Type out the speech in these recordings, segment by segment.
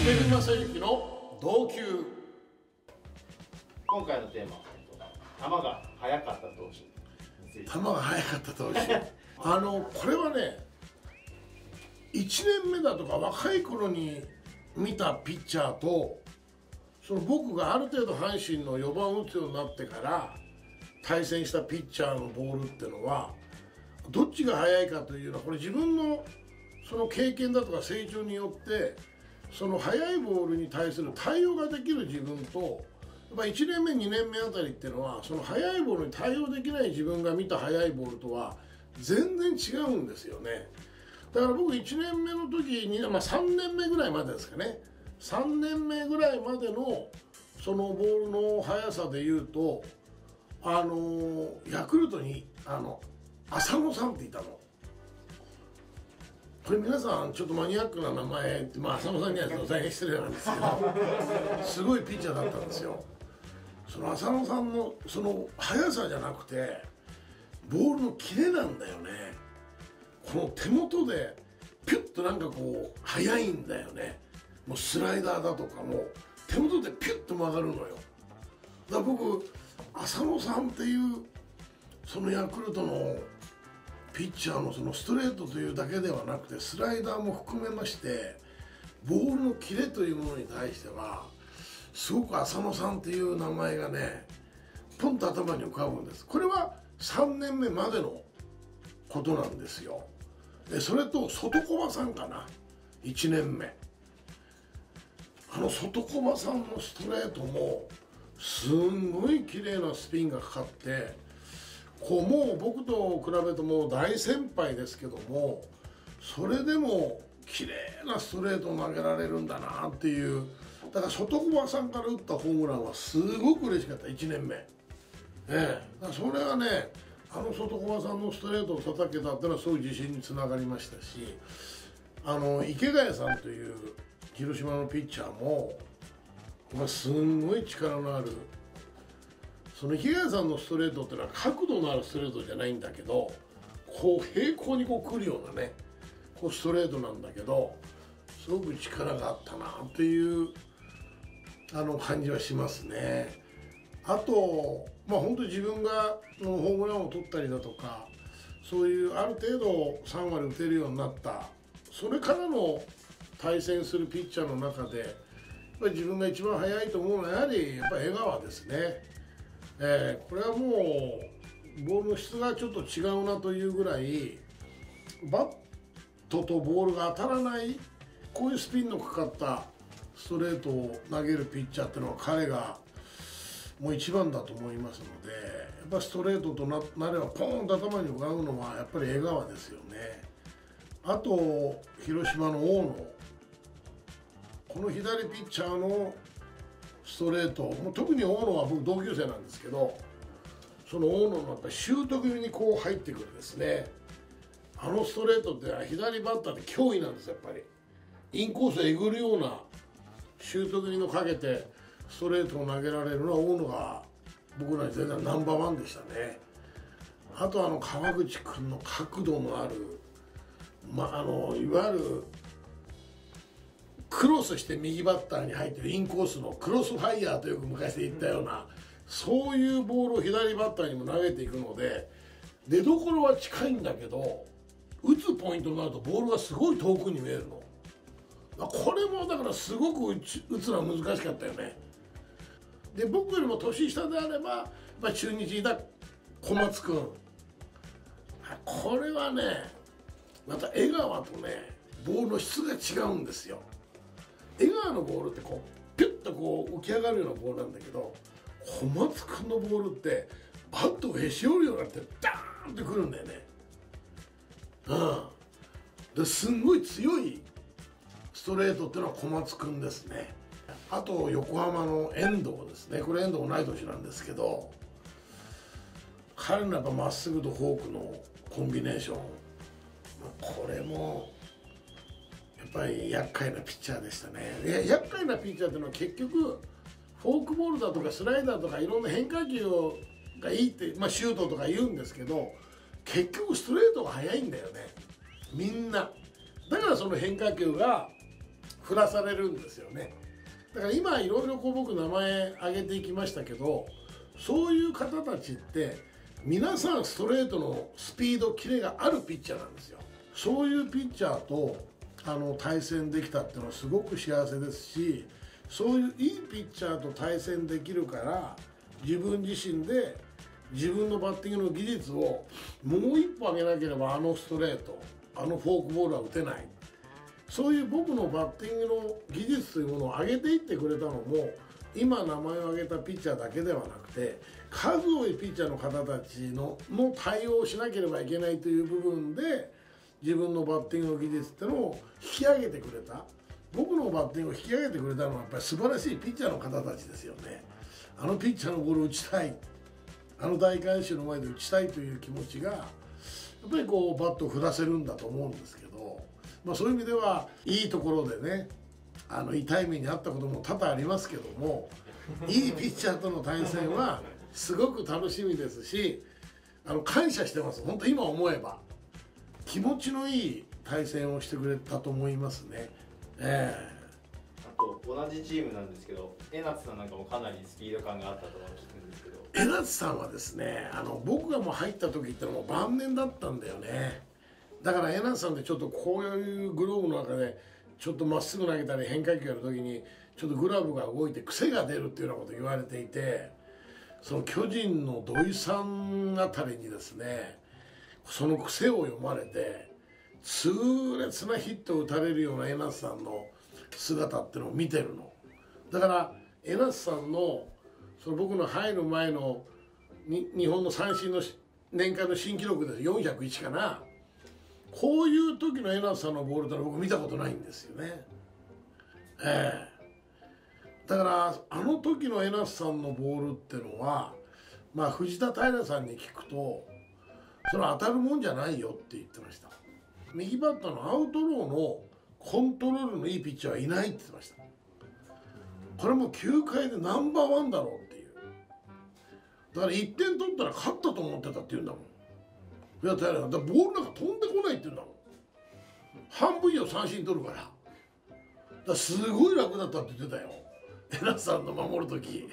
木正幸の同級。 今回のテーマは球が速かった投手について。 球が速かった投手これはね、1年目だとか若い頃に見たピッチャーと、その僕がある程度阪神の4番を打つようになってから対戦したピッチャーのボールっていうのはどっちが速いかというのは、これ自分のその経験だとか成長によってその速いボールに対する対応ができる自分と、1年目2年目あたりっていうのはその速いボールに対応できない自分が見た速いボールとは全然違うんですよね。だから僕1年目の時に、3年目ぐらいまでですかね、3年目ぐらいまでのそのボールの速さでいうと、ヤクルトに浅野さんっていたの。これ皆さんちょっとマニアックな名前って、浅野さんには大変失礼なんですけどすごいピッチャーだったんですよ。その浅野さんのその速さじゃなくてボールのキレなんだよね。この手元でピュッとなんかこう速いんだよね。もうスライダーだとかも手元でピュッと曲がるのよ。だから僕浅野さんっていうそのヤクルトのピッチャーのそのストレートというだけではなくてスライダーも含めましてボールのキレというものに対してはすごく浅野さんっていう名前がねポンと頭に浮かぶんです。これは3年目までのことなんですよ。でそれと外駒さんかな、1年目外駒さんのストレートもすんごい綺麗なスピンがかかってこうもう僕と比べるともう大先輩ですけども、それでも綺麗なストレートを投げられるんだなっていう。だから外駒さんから打ったホームランはすごく嬉しかった、1年目。だからそれはね、外駒さんのストレートを叩けたっていうのはすごい自信につながりましたし、池谷さんという広島のピッチャーもすんごい力のある、その池谷さんのストレートっていうのは角度のあるストレートじゃないんだけど、こう平行にこう来るようなねこうストレートなんだけど、すごく力があったなっていう感じはしますね。あと本当に自分がホームランを取ったりだとか、そういうある程度3割打てるようになった、それからの対戦するピッチャーの中でやっぱり自分が一番速いと思うのはやはりやっぱり江川ですね。これはもうボールの質がちょっと違うなというぐらい、バットとボールが当たらないこういうスピンのかかったストレートを投げるピッチャーっていうのは彼がもう一番だと思いますので、やっぱストレートと なればポーンと頭に浮かぶのはやっぱり江川ですよね。あと広島の大野、この左ピッチャーのストレート、もう特に大野は僕同級生なんですけど、その大野のやっぱりシュート気味にこう入ってくるですね、ストレートって左バッターで脅威なんですよ。やっぱりインコースへえぐるようなシュート気味のかけてストレートを投げられるのは大野が僕らに全然ナンバーワンでしたね。あと川口君の角度のある、いわゆるクロスして右バッターに入ってるインコースのクロスファイヤーとよく昔で言ったような、そういうボールを左バッターにも投げていくので、出どころは近いんだけど打つポイントになるとボールがすごい遠くに見えるの。これもだからすごく打つのは難しかったよね。で僕よりも年下であれば、中日にいた小松君、これはねまた江川とねボールの質が違うんですよ。江川のボールってこうピュッとこう浮き上がるようなボールなんだけど、小松君のボールってバットをへし折るようになってダーンってくるんだよね。ですんごい強いストレートっていうのは小松君ですね。あと横浜の遠藤ですね。これ遠藤同い年なんですけど、彼のやっぱまっすぐとフォークのコンビネーション、これもやっぱり厄介なピッチャーでしたね。厄介なピッチャーっていうのは結局フォークボールだとかスライダーとかいろんな変化球がいいって、シュートとか言うんですけど、結局ストレートが速いんだよねみんな。だからその変化球が振らされるんですよね。だから今いろいろこう僕名前挙げていきましたけど、そういう方たちって皆さんストレートのスピードキレがあるピッチャーなんですよ。そういうピッチャーと対戦できたっていうのはすごく幸せですし、そういういいピッチャーと対戦できるから自分自身で自分のバッティングの技術をもう一歩上げなければストレートフォークボールは打てない、そういう僕のバッティングの技術というものを上げていってくれたのも今名前を挙げたピッチャーだけではなくて、数多いピッチャーの方たちの対応をしなければいけないという部分で自分のバッティングの技術っていうのを引き上げてくれた、僕のバッティングを引き上げてくれたのはやっぱり素晴らしいピッチャーの方たちですよね。ピッチャーのボールを打ちたい、大観衆の前で打ちたいという気持ちがやっぱりこうバットを振らせるんだと思うんですけど、そういう意味ではいいところでね、痛い目にあったことも多々ありますけども、いいピッチャーとの対戦はすごく楽しみですし、感謝してます。本当今思えば気持ちのいい対戦をしてくれたと思いますね。 あと同じチームなんですけど、江夏さんなんかもかなりスピード感があったと聞くんですけど。 江夏さんはですね、僕がもう入った時ってのも晩年だったんだよね。だから江夏さんってちょっとこういうグローブの中でちょっとまっすぐ投げたり変化球やる時にちょっとグラブが動いて癖が出るっていうようなことを言われていて、その巨人の土井さんあたりにですねその癖を読まれて痛烈なヒットを打たれるような江夏さんの姿っていうのを見てるの。だから江夏さんのその僕の入る前の日本の三振の年間の新記録です401かな、こういう時の江夏さんのボールってのは僕見たことないんですよね。だから時の江夏さんのボールってのは藤田平さんに聞くとそれ当たるもんじゃないよって言ってました。右バッターのアウトローのコントロールのいいピッチャーはいないって言ってました。これも球界でナンバーワンだろうっていう。だから1点取ったら勝ったと思ってたって言うんだもん。いや平さんだからボールなんか飛んでこないって言うんだもん。半分以上三振取るから。だからすごい楽だったって言ってたよ、江夏さんの守る時。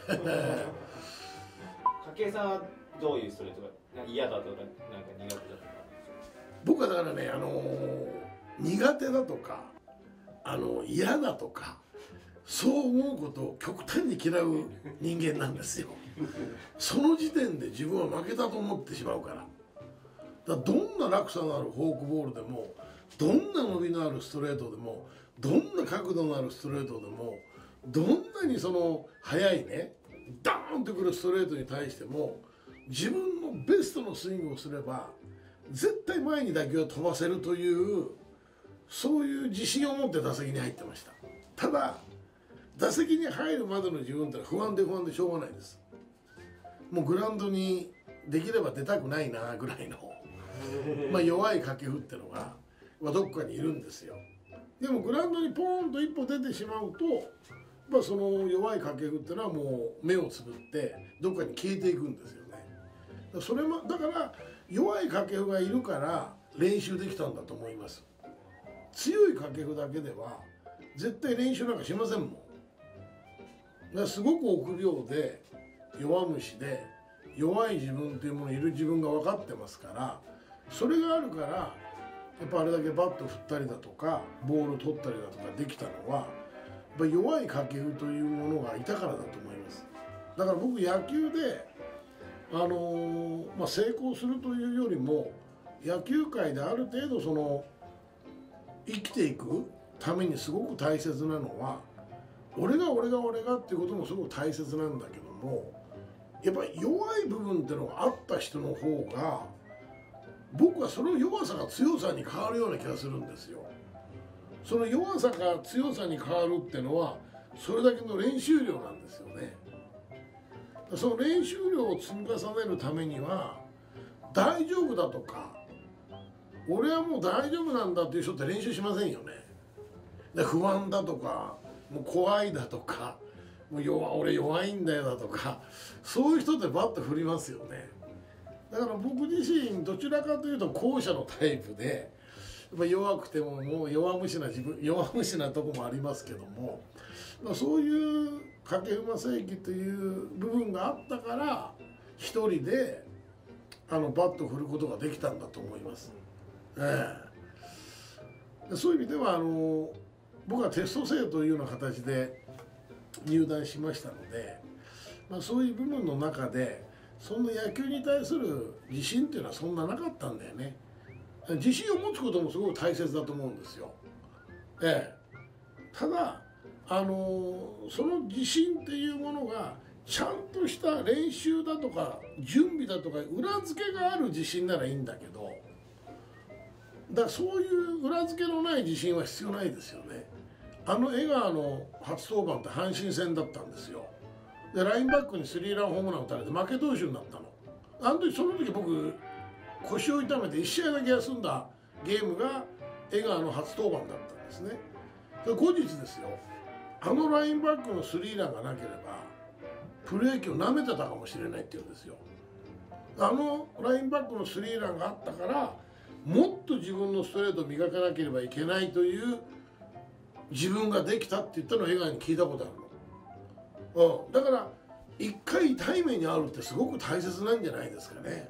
筧さんはどういうストレートが嫌だとかなんか苦手だとか。 僕はだからね苦手だとか嫌だとかそう思うことを極端に嫌う人間なんですよ。その時点で自分は負けたと思ってしまうから。だからどんな落差のあるフォークボールでもどんな伸びのあるストレートでもどんな角度のあるストレートでもどんなにその速いねダーンとくるストレートに対しても自分のベストのスイングをすれば絶対前に打球を飛ばせるというそういう自信を持って打席に入ってました。ただ打席に入るまでの自分ってのは不安でしょうがないです。もうグラウンドにできれば出たくないなぐらいの弱い掛布ってのがどっかにいるんですよ。でもグラウンドにポーンと一歩出てしまうとその弱い掛布ってのはもう目をつぶってどっかに消えていくんですよね。それもだから弱い掛布がいるから練習できたんだと思います。強い掛布だけでは絶対練習なんかしませんもん。だからすごく臆病で弱虫で弱い自分っていうものいる自分が分かってますから、それがあるからやっぱあれだけバット振ったりだとかボール取ったりだとかできたのはやっぱ弱い掛布というものがいたからだと思います。だから僕野球で成功するというよりも野球界である程度その生きていくためにすごく大切なのは俺がっていうこともすごく大切なんだけども、やっぱり弱い部分っていうのがあった人の方が僕はその弱さが強さに変わるような気がするんですよ。その弱さが強さに変わるっていうのはそれだけの練習量なんですよね。その練習量を積み重ねるためには大丈夫だとか俺はもう大丈夫なんだっていう人って練習しませんよね。で不安だとかもう怖いだとかもう俺弱いんだよだとかそういう人ってバッと振りますよね。だから僕自身どちらかというと後者のタイプでぱ弱くてももう弱虫なとこもありますけども、そういう掛布正幸という部分があったから一人でバットを振ることができたんだと思います。そういう意味では僕はテスト生というような形で入団しましたので、そういう部分の中でそんな野球に対する自信っていうのはそんななかったんだよね。自信を持つこともすごく大切だと思うんですよ。ただその自信っていうものがちゃんとした練習だとか準備だとか裏付けがある自信ならいいんだけど、だからそういう裏付けのない自信は必要ないですよね。江川の初登板って阪神戦だったんですよ。でラインバックにスリーランホームラン打たれて負け投手になったの。その時僕腰を痛めて1試合だけ休んだゲームが江川の初登板だったんですね。で後日ですよ、ラインバックのスリーランがなければプロ野球をなめてたかもしれないって言うんですよ。ラインバックのスリーランがあったからもっと自分のストレートを磨かなければいけないという自分ができたって言ったのを江川に聞いたことあるの。だから一回痛い目に遭うってすごく大切なんじゃないですかね。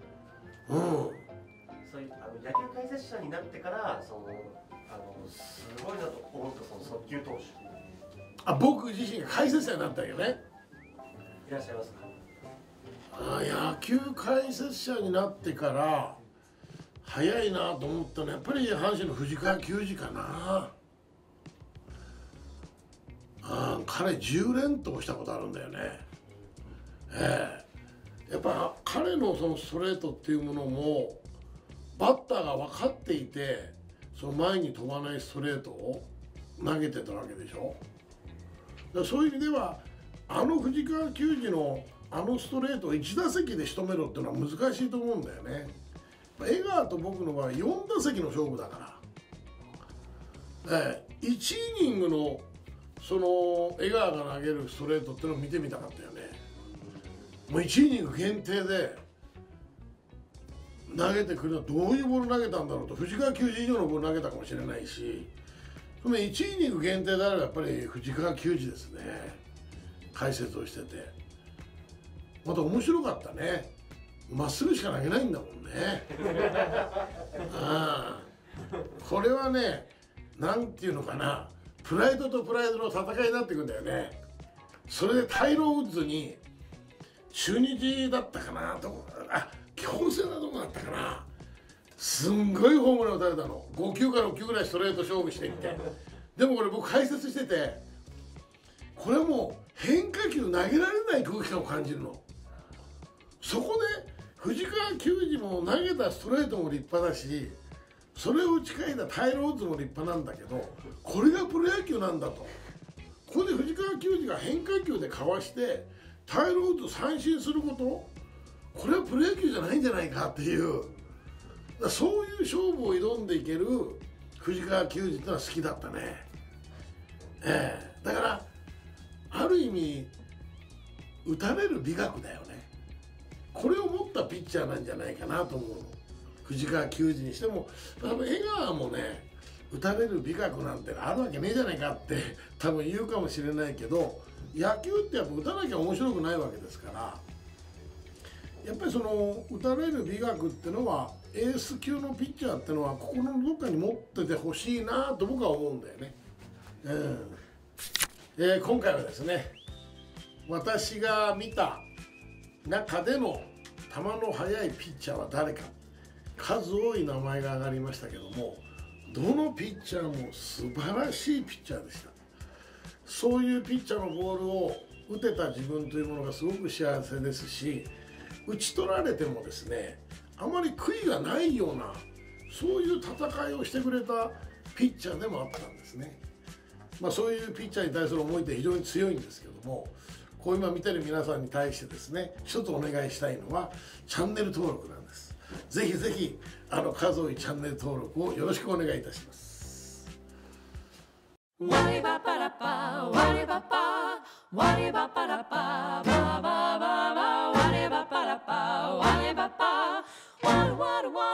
そういう野球解説者になってからすごいなと思ったその速球投手。 僕自身が解説者になったよね。 いらっしゃいますか。 野球解説者になってから早いなと思ったのはやっぱり阪神の藤川球児かな。彼10連投したことあるんだよね。やっぱ彼のそのストレートっていうものもバッターが分かっていてその前に飛ばないストレートを投げてたわけでしょ。だからそういう意味では藤川球児のストレートを1打席で仕留めろっていうのは難しいと思うんだよね。江川と僕の場合4打席の勝負だから、1イニングのその江川が投げるストレートっていうのを見てみたかったよね。もう1イニング限定で投げてくるのはどういうボール投げたんだろうと、藤川球児以上のボール投げたかもしれないし、その1イニング限定であればやっぱり藤川球児ですね。解説をしててまた面白かったね。まっすぐしか投げないんだもんね。これはね、なんていうのかな、プライドとプライドの戦いになっていくんだよね。それでタイロー・ウッズに中日だったかなと、京セラどこだったかな、すんごいホームラン打たれたの。5球か6球ぐらいストレート勝負していって、でもこれ僕解説してて、これもう変化球投げられない空気感を感じるの。そこで藤川球児も投げたストレートも立派だし、それを打ち返したタイロー・ウッズも立派なんだけど、これがプロ野球なんだと。ここで藤川球児が変化球でかわしてタイロー・ウッズを三振すること、これはプロ野球じゃないんじゃないかっていう、そういう勝負を挑んでいける藤川球児ってのは好きだったね。だからある意味打たれる美学だよね。これを持ったピッチャーなんじゃないかなと思うの。藤川球児にしても江川もね、打たれる美学なんてあるわけねえじゃないかって多分言うかもしれないけど、野球ってやっぱ打たなきゃ面白くないわけですから、やっぱりその打たれる美学ってのはエース級のピッチャーってのは心のどっかに持っててほしいなと僕は思うんだよね。今回はですね、私が見た中での球の速いピッチャーは誰か、数多い名前が挙がりましたけども、どのピッチャーも素晴らしいピッチャーでした。そういうピッチャーのボールを打てた自分というものがすごく幸せですし、打ち取られてもですね、あまり悔いがないような、そういう戦いをしてくれたピッチャーでもあったんですね。そういうピッチャーに対する思いって非常に強いんですけども、こう今見てる皆さんに対してですね、一つお願いしたいのはチャンネル登録なんです。ぜひぜひ数多いチャンネル登録をよろしくお願いいたします。ワリバパラパワリバパワリバパラパババババワリバパラパワリバパワルワルワ